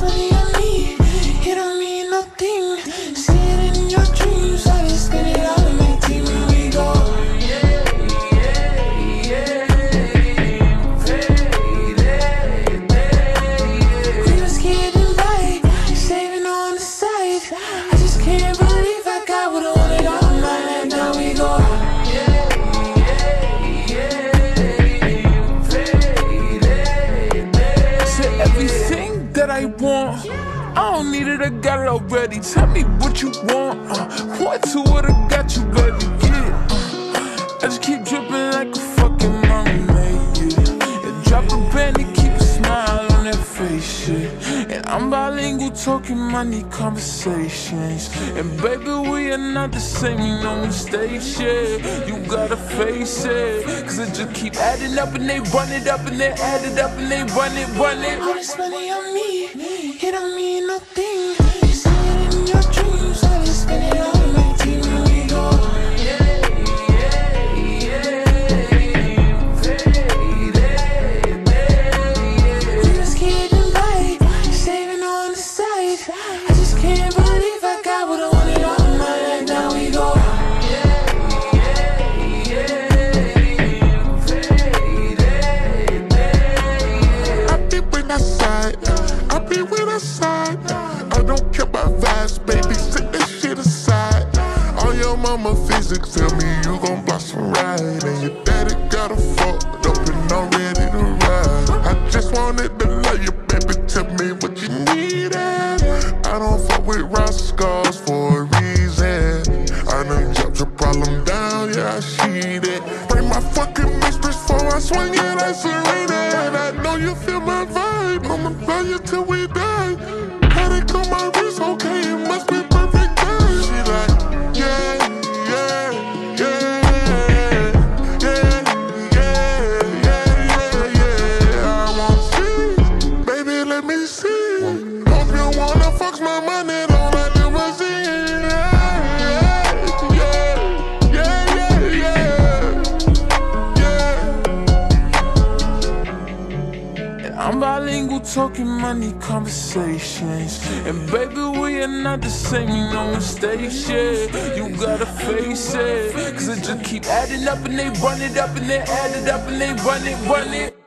money on me, it don't mean nothing. See it in your dreams, I just spend it all on my team and we go. We was getting by, saving on the side. I just can't believe I got what I wanted all of my life. Now we go. Everything that I want, I don't need it, I got it already. Tell me what you want, what to what I got you, baby, yeah. I just keep dripping like a fucking mermaid, yeah. And drop a penny, keep a smile on that face, yeah. And I'm bilingual, talking money conversations. And baby, we are not the same, you know mistakes, yeah. You gotta face it, cause it just keep adding up and they run it up and they add it up and they run it. All this money on me, it don't mean nothing. You see it in your dreams, I just spend it all on my team and we go. We was getting by, saving on the side. I just can't believe I got what I wanted all of my life. Now we go. I don't care about vibes, baby, set that shit aside. All your mama physics tell me you gon' blossom right. And your daddy got a fucked up and I'm ready to ride. I just wanted to love you, baby, tell me what you needed. I don't fuck with rascals for a reason. I done dropped your problem down, yeah, I see it. Bring my fucking mistress before I swing it like Serena. And I know you feel my vibe, I'ma love you till we die. Had it on my wrist, okay, it must be perfect time. She like, yeah, yeah, yeah, yeah, yeah, yeah, yeah. I wanna see, baby, let me see. Hope you wanna fuck my money, don't let them see. Yeah, yeah, yeah, yeah, yeah. And I'm bilingual, talking money conversations. And baby, we are not the same, you know mistakes, yeah. You gotta face it, cause it just keep adding up and they run it up and they add it up and they run it.